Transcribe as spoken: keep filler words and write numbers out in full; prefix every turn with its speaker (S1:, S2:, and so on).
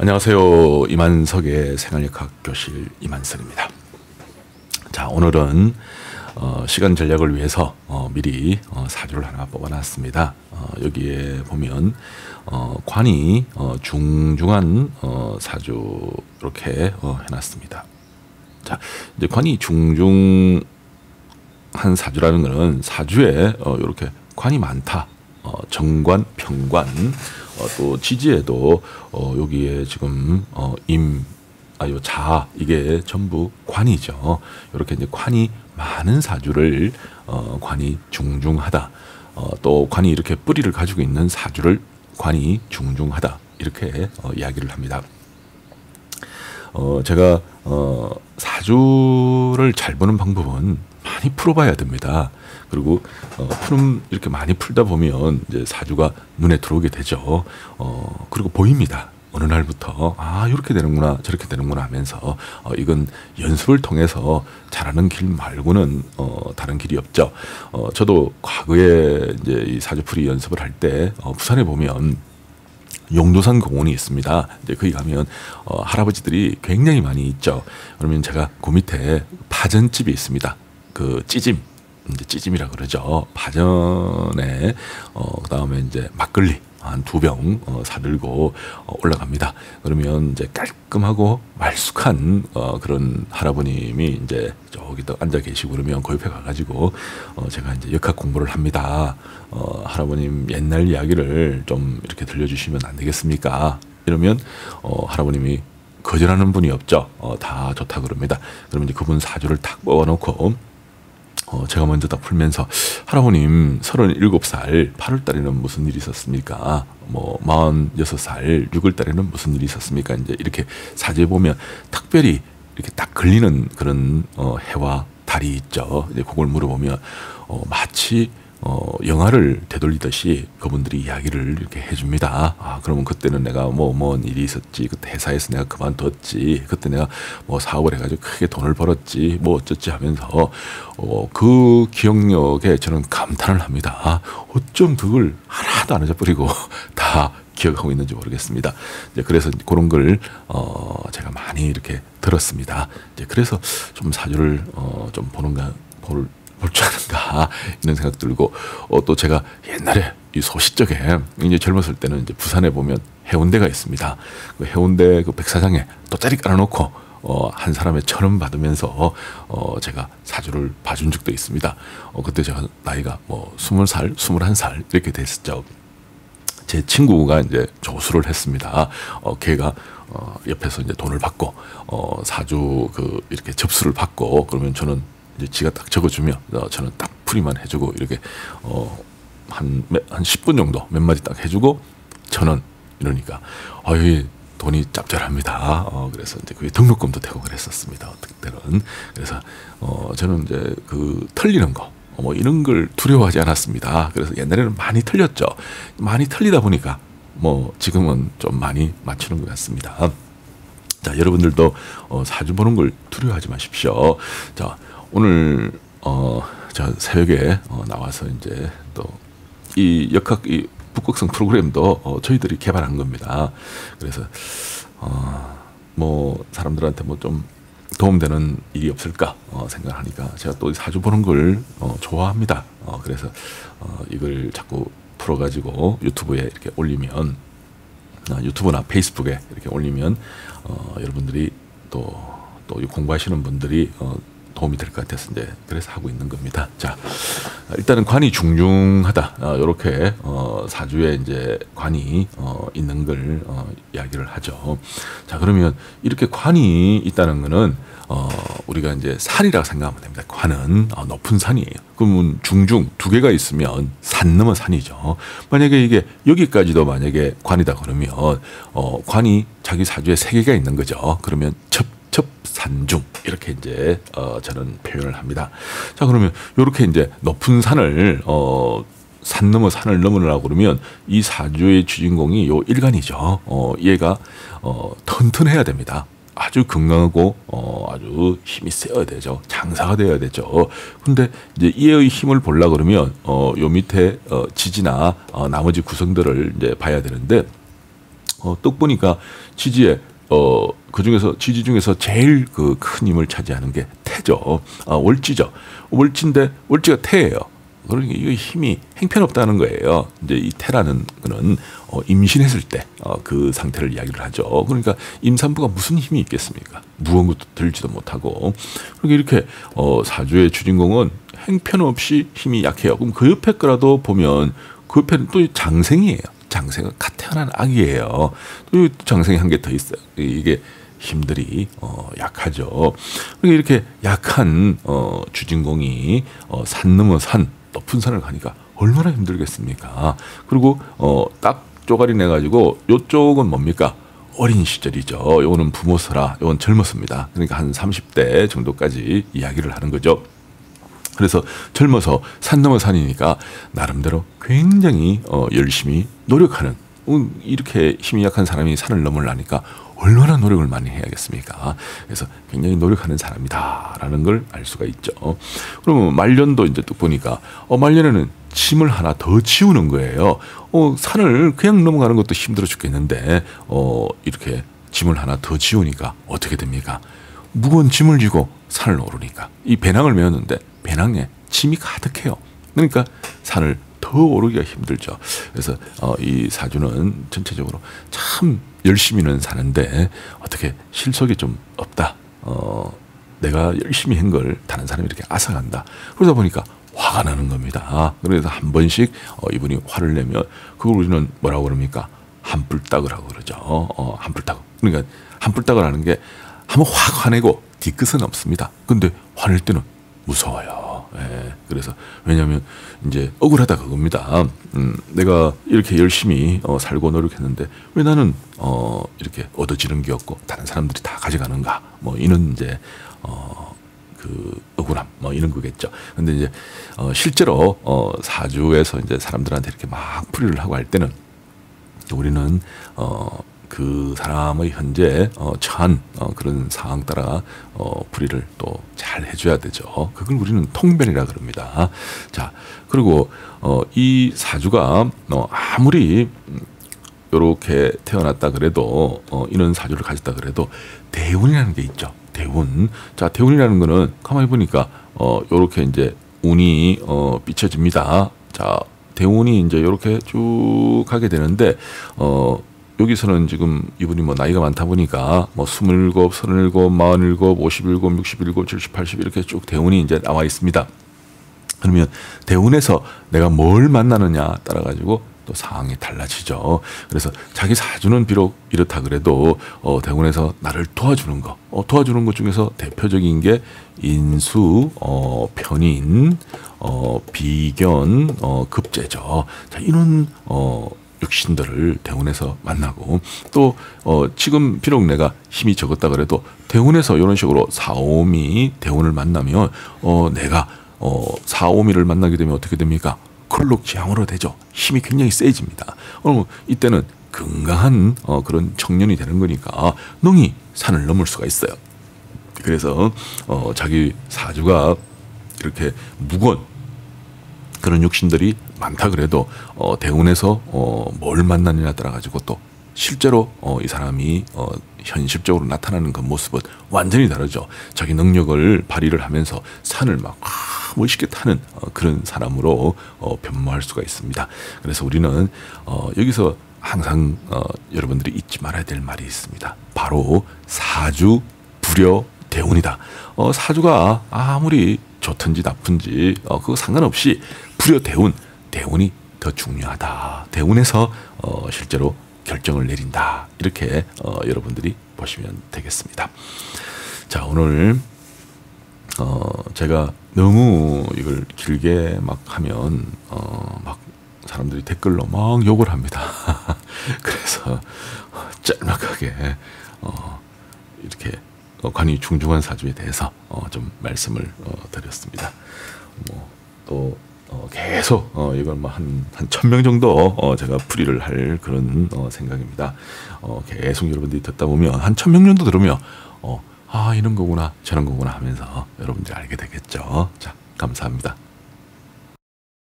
S1: 안녕하세요. 이만석의 생활역학 교실 이만석입니다. 자, 오늘은 어, 시간 전략을 위해서 어, 미리 어, 사주를 하나 뽑아놨습니다. 어, 여기에 보면 어, 관이 어, 중중한 어, 사주 이렇게 어, 해놨습니다. 자, 이제 관이 중중한 사주라는 것은 사주에 어, 이렇게 관이 많다. 어, 정관, 평관, 어, 또 지지에도 어, 여기에 지금 어, 임, 아요 자 이게 전부 관이죠. 이렇게 이제 관이 많은 사주를 어, 관이 중중하다. 어, 또 관이 이렇게 뿌리를 가지고 있는 사주를 관이 중중하다. 이렇게 어, 이야기를 합니다. 어, 제가 어, 사주를 잘 보는 방법은 많이 풀어봐야 됩니다. 그리고 어, 푸는 이렇게 많이 풀다 보면 이제 사주가 눈에 들어오게 되죠. 어, 그리고 보입니다. 어느 날부터 아 이렇게 되는구나 저렇게 되는구나 하면서 어, 이건 연습을 통해서 잘하는 길 말고는 어, 다른 길이 없죠. 어, 저도 과거에 이제 이 사주풀이 연습을 할 때 어, 부산에 보면 용도산 공원이 있습니다. 이제 거기 가면 어, 할아버지들이 굉장히 많이 있죠. 그러면 제가 그 밑에 파전집이 있습니다. 그 찌짐, 이제 찌짐이라 그러죠. 파전에 어, 그다음에 이제 막걸리 한 두 병 어, 사들고 어, 올라갑니다. 그러면 이제 깔끔하고 말쑥한 어, 그런 할아버님이 이제 저기 또 앉아 계시고 그러면 그 옆에 가가지고 어, 제가 이제 역학 공부를 합니다. 어, 할아버님 옛날 이야기를 좀 이렇게 들려주시면 안 되겠습니까? 이러면 어, 할아버님이 거절하는 분이 없죠. 어, 다 좋다 그럽니다. 그러면 이제 그분 사주를 탁 뽑아놓고 어, 제가 먼저 딱 풀면서 할아버님 서른일곱 살 팔월 달에는 무슨 일이 있었습니까? 뭐 마흔여섯 살 유월 달에는 무슨 일이 있었습니까? 이제 이렇게 사주에 보면 특별히 이렇게 딱 걸리는 그런 어, 해와 달이 있죠. 이제 그걸 물어보면 어, 마치 어, 영화를 되돌리듯이 그분들이 이야기를 이렇게 해줍니다. 아, 그러면 그때는 내가 뭐, 뭔 일이 있었지. 그때 회사에서 내가 그만뒀지. 그때 내가 뭐 사업을 해가지고 크게 돈을 벌었지. 뭐 어쩌지 하면서, 어, 그 기억력에 저는 감탄을 합니다. 아, 어쩜 그걸 하나도 안 잊어버리고 다 기억하고 있는지 모르겠습니다. 이제 그래서 그런 걸, 어, 제가 많이 이렇게 들었습니다. 이제 그래서 좀 사주를, 어, 좀 보는가, 볼, 볼 줄 아는가 이런 생각 들고 어, 또 제가 옛날에 이 소시적에 이제 젊었을 때는 이제 부산에 보면 해운대가 있습니다. 그 해운대 그 백사장에 돗자리 깔아놓고 어, 한 사람의 천 원 받으면서 어, 제가 사주를 봐준 적도 있습니다. 어, 그때 제가 나이가 뭐 스물 살, 스물한 살 이렇게 됐었죠. 제 친구가 이제 조수를 했습니다. 어, 걔가 어, 옆에서 이제 돈을 받고 어, 사주 그 이렇게 접수를 받고 그러면 저는 이제 지가 딱 적어주면 어, 저는 딱 풀이만 해주고 이렇게 어, 한, 한 십 분 정도 몇 마디 딱 해주고 저는 이러니까 어이 돈이 짭짤합니다. 어, 그래서 이제 그게 등록금도 되고 그랬었습니다. 그때는 그래서 어, 저는 이제 그 틀리는 거 뭐 이런 걸 두려워하지 않았습니다. 그래서 옛날에는 많이 틀렸죠. 많이 틀리다 보니까 뭐 지금은 좀 많이 맞추는 것 같습니다. 자, 여러분들도 어, 사주 보는 걸 두려워하지 마십시오. 자. 오늘 어, 저 새벽에 어, 나와서 이제 또 이 역학 이 북극성 프로그램도 어, 저희들이 개발한 겁니다. 그래서 어, 뭐 사람들한테 뭐 좀 도움되는 일이 없을까 어, 생각하니까 제가 또 사주 보는 걸 어, 좋아합니다. 어, 그래서 어, 이걸 자꾸 풀어가지고 유튜브에 이렇게 올리면 어, 유튜브나 페이스북에 이렇게 올리면 어, 여러분들이 또 또 공부하시는 분들이 어, 도움이 될 것 같아서 이제 그래서 하고 있는 겁니다. 자, 일단은 관이 중중하다. 어, 이렇게 어, 사주에 이제 관이 어, 있는 걸 어, 이야기를 하죠. 자, 그러면 이렇게 관이 있다는 거는 어, 우리가 이제 산이라고 생각하면 됩니다. 관은 어, 높은 산이에요. 그러면 중중 두 개가 있으면 산 넘어 산이죠. 만약에 이게 여기까지도 만약에 관이다 그러면 어, 관이 자기 사주에 세 개가 있는 거죠. 그러면 첩 첩산중 이렇게 이제 어, 저는 표현을 합니다. 자, 그러면 이렇게 이제 높은 산을 어, 산 넘어 산을 넘으라고 그러면 이 사주의 주인공이 요 일간이죠. 어, 얘가 어, 튼튼해야 됩니다. 아주 건강하고 어, 아주 힘이 세어야 되죠. 장사가 되어야 되죠. 근데 이제 이의 힘을 보려 그러면 어, 요 밑에 어, 지지나 어, 나머지 구성들을 이제 봐야 되는데 어, 떡 보니까 지지에 어, 그 중에서 지지 중에서 제일 그 큰 힘을 차지하는 게 태죠. 아, 월지죠. 월지인데 월지가 태예요. 그러니까 이 힘이 행편없다는 거예요. 이제 이 태라는 거는 어, 임신했을 때 그 어, 상태를 이야기를 하죠. 그러니까 임산부가 무슨 힘이 있겠습니까? 무거운 것도 들지도 못하고. 그러니까 이렇게 어, 사주의 주인공은 행편없이 힘이 약해요. 그럼 그 옆에 거라도 보면 그 옆에는 또 장생이에요. 장생은 갓 태어난 아기예요. 또 장생이 한 개 더 있어요. 이게 힘들이 어, 약하죠. 그러니까 이렇게 약한 어, 주인공이 어, 산 넘어 산 높은 산을 가니까 얼마나 힘들겠습니까? 그리고 어, 딱 쪼가리 내 가지고 요쪽은 뭡니까? 어린 시절이죠. 요거는 부모서라. 요건 젊었습니다. 그러니까 한 삼십 대 정도까지 이야기를 하는 거죠. 그래서 젊어서 산 넘어 산이니까 나름대로 굉장히 어, 열심히 노력하는, 음, 이렇게 힘이 약한 사람이 산을 넘으려니까 얼마나 노력을 많이 해야겠습니까? 그래서 굉장히 노력하는 사람이다라는 걸 알 수가 있죠. 그러면 말년도 이제 또 보니까 어, 말년에는 짐을 하나 더 지우는 거예요. 어, 산을 그냥 넘어가는 것도 힘들어 죽겠는데 어, 이렇게 짐을 하나 더 지우니까 어떻게 됩니까? 무거운 짐을 지고 산을 오르니까 이 배낭을 메었는데 배낭에 짐이 가득해요. 그러니까 산을 더 오르기가 힘들죠. 그래서 어, 이 사주는 전체적으로 참 열심히는 사는데 어떻게 실속이 좀 없다. 어, 내가 열심히 한 걸 다른 사람이 이렇게 앗아간다. 그러다 보니까 화가 나는 겁니다. 그래서 한 번씩 어, 이분이 화를 내면 그걸 우리는 뭐라고 그럽니까? 한뿔따그라고 그러죠. 어, 한뿔따그. 그러니까 한뿔따그 하는 게 한번 확 화내고 뒤끝은 없습니다. 근데 화낼 때는 무서워요. 예, 그래서 왜냐하면 이제 억울하다 그겁니다. 음, 내가 이렇게 열심히 어, 살고 노력했는데 왜 나는 어, 이렇게 얻어지는 게 없고 다른 사람들이 다 가져가는가? 뭐 이런 이제 어, 그 억울함 뭐 이런 거겠죠. 근데 이제 어, 실제로 어, 사주에서 이제 사람들한테 이렇게 막 풀이를 하고 할 때는 우리는 어, 그 사람의 현재 어, 처한 어, 그런 상황 따라 어, 풀이를 또 잘 해줘야 되죠. 그걸 우리는 통변이라 그럽니다. 자, 그리고 어, 이 사주가 어, 아무리 이렇게 태어났다 그래도 어, 이런 사주를 가졌다 그래도 대운이라는 게 있죠. 대운. 자, 대운이라는 거는 가만히 보니까 어, 이렇게 이제 운이 어, 비춰집니다. 자, 대운이 이제 이렇게 쭉 가게 되는데 어. 여기서는 지금 이분이 뭐 나이가 많다 보니까 뭐 스물일곱, 서른일곱, 마흔일곱, 오십일곱, 육십일곱, 칠십, 팔십 이렇게 쭉 대운이 이제 나와 있습니다. 그러면 대운에서 내가 뭘 만나느냐 따라 가지고 또 상황이 달라지죠. 그래서 자기 사주는 비록 이렇다 그래도 어, 대운에서 나를 도와주는 거, 어, 도와주는 것 중에서 대표적인 게 인수, 어, 편인, 어, 비견, 어, 급제죠. 자, 이런 어. 육신들을 대운에서 만나고 또 어, 지금 비록 내가 힘이 적었다 그래도 대운에서 이런 식으로 사오미 대운을 만나면 어, 내가 어, 사오미를 만나게 되면 어떻게 됩니까? 걸록지향으로 되죠. 힘이 굉장히 세집니다. 그럼 이때는 건강한 어, 그런 청년이 되는 거니까 능히 산을 넘을 수가 있어요. 그래서 어, 자기 사주가 이렇게 무거운 그런 육신들이 많다 그래도 어, 대운에서 어, 뭘 만나느냐에 따라 가지고 또 실제로 어, 이 사람이 어, 현실적으로 나타나는 그 모습은 완전히 다르죠. 자기 능력을 발휘를 하면서 산을 막 멋있게 타는 어, 그런 사람으로 어, 변모할 수가 있습니다. 그래서 우리는 어, 여기서 항상 어, 여러분들이 잊지 말아야 될 말이 있습니다. 바로 사주 불여 대운이다. 어, 사주가 아무리 좋든지 나쁜지 어, 그거 상관없이 불여 대운, 대운이 더 중요하다. 대운에서 어, 실제로 결정을 내린다. 이렇게 어, 여러분들이 보시면 되겠습니다. 자, 오늘 어, 제가 너무 이걸 길게 막 하면 어, 막 사람들이 댓글로 막 욕을 합니다. 그래서 짤막하게 어, 이렇게 관이 중중한 사주에 대해서 어, 좀 말씀을 어, 드렸습니다. 뭐 또 어, 계속 어, 이걸 뭐 한 한 천 명 정도 어, 제가 풀이를 할 그런 어, 생각입니다. 어, 계속 여러분들이 듣다 보면 한 천 명 정도 들으면 어, 아 이런 거구나 저런 거구나 하면서 여러분들이 알게 되겠죠. 자, 감사합니다.